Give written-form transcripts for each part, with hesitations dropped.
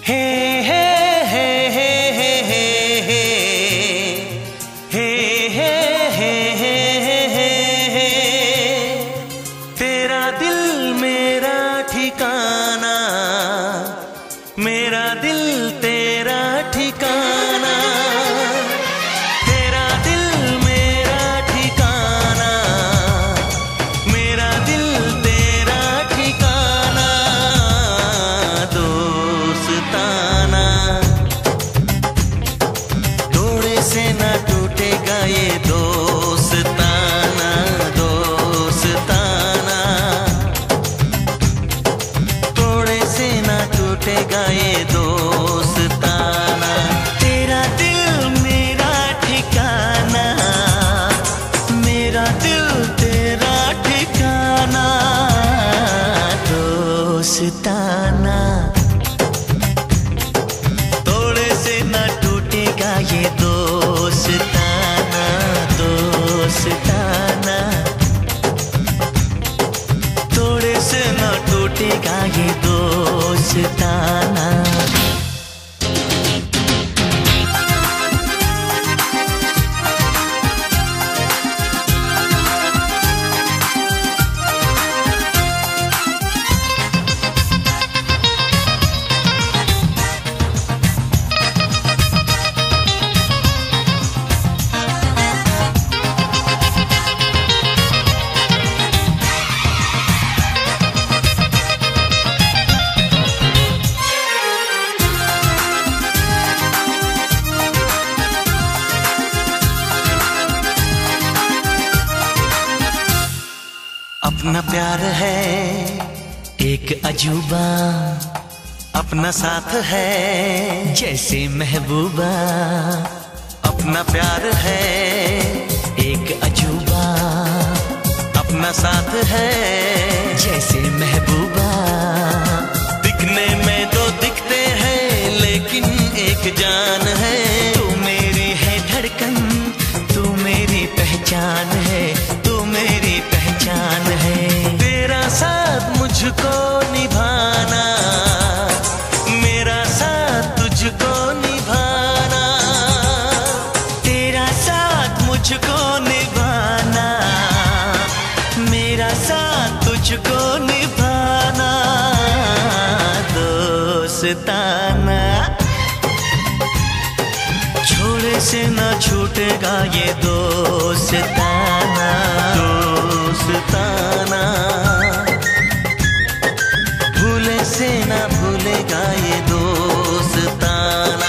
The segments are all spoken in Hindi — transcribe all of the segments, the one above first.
हे हे हे हे हे हे हे हे हे हे हे हे हे तेरा दिल मेरा ठिकाना, मेरा दिल तेरा ठिकाना, तेरा दिल मेरा ठिकाना, मेरा दिल तेरा ठिकाना, दोस्ताना। तोड़े से ना टूटेगा ये दोस्ताना, दोस्ताना। तोड़े से ना टूटेगा ये दोस्ताना। तेरा दिल मेरा ठिकाना, मेरा दिल तेरा ठिकाना, दोस्ताना। तोड़े से ना टूटेगा ये दोस्ताना, दोस्ताना। तोड़े से ना टूटेगा ये दोस्ताना। अपना प्यार है एक अजूबा, अपना साथ है जैसे महबूबा। अपना प्यार है एक अजूबा, अपना साथ है जैसे महबूबा। दिखने में तो दिखते हैं लेकिन एक जान है। तू मेरी है धड़कन, तू मेरी पहचान है, तू मेरी पहचान है। तेरा साथ मुझको निभाना, मेरा साथ तुझको निभाना। तेरा साथ मुझको निभाना, मेरा साथ तुझको निभाना, दोस्ताना। छोड़े से ना छूटेगा ये दोस्ताना, दोस्ताना। भूले से ना भूलेगा ये दोस्ताना।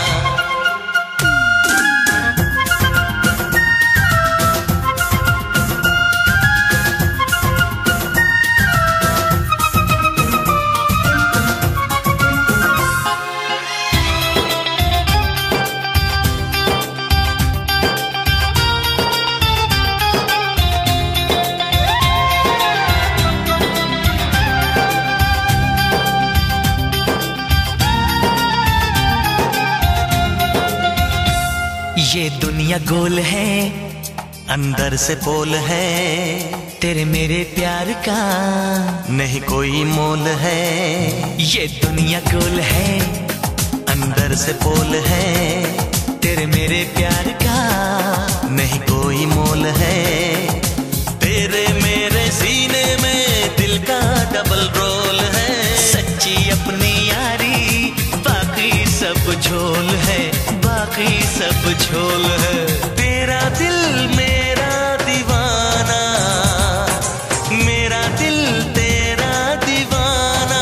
ये दुनिया गोल है, अंदर से पोल है। तेरे मेरे प्यार का नहीं कोई मोल है। ये दुनिया गोल है, अंदर से पोल है। तेरे मेरे प्यार का नहीं कोई मोल है। तेरे मेरे सीने में दिल का डबल रोल है। सच्ची अपनी यारी, बाकी सब झोल है, बाकी सब झोल है। तेरा दिल मेरा दीवाना, मेरा दिल तेरा दीवाना।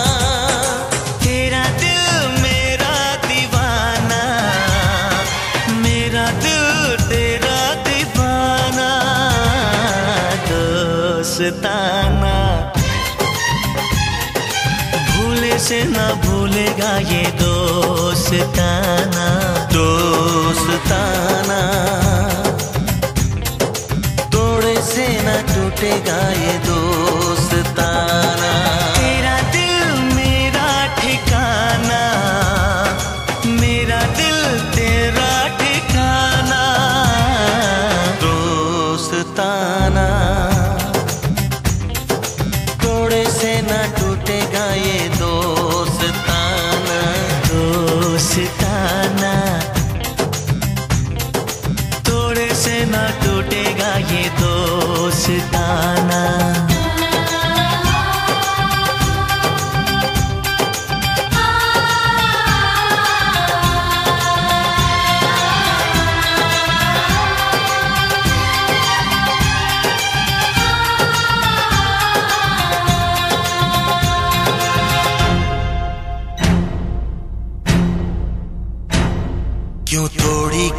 तेरा दिल मेरा दीवाना, मेरा दिल तेरा दीवाना, दोस्ताना। भूले से ना भूलेगा ये दोस्ताना, दोस्ताना। तोड़े से ना टूटेगा ये दोस्ताना। तेरा दिल मेरा ठिकाना, मेरा दिल तेरा ठिकाना, दोस्ताना। तोड़े से ना टूटेगा ये दोस्ताना।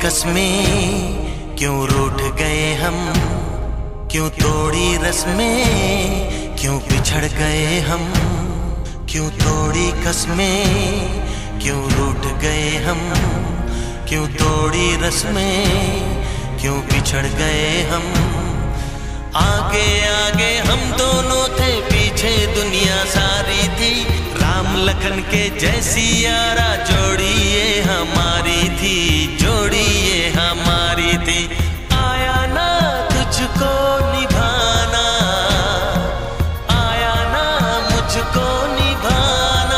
कसमें, क्यों रूठ गए हम, क्यों तोड़ी रस्में, क्यों बिछड़ गए हम, क्यों तोड़ी कसमें, क्यों रूठ गए हम, क्यों तोड़ी रस्में, क्यों बिछड़ गए हम। आगे आगे हम दोनों थे, पीछे दुनिया सारी थी, राम लखन के जैसी यारा जोड़ी ये हमारी थी, जोड़ी ये हमारी थी। आया ना तुझको निभाना, आया ना मुझको निभाना,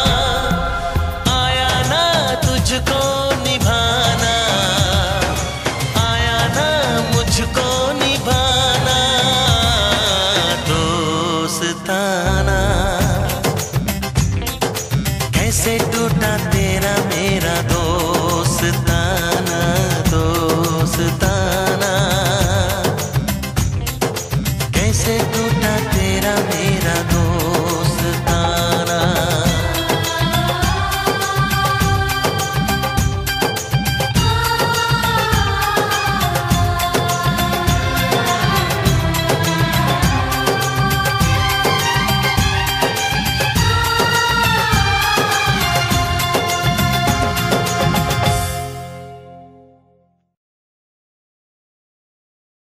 आया ना तुझको निभाना, आया ना मुझको निभाना। दोस्ताना कैसे टूटा तेरा मेरा दोस्त,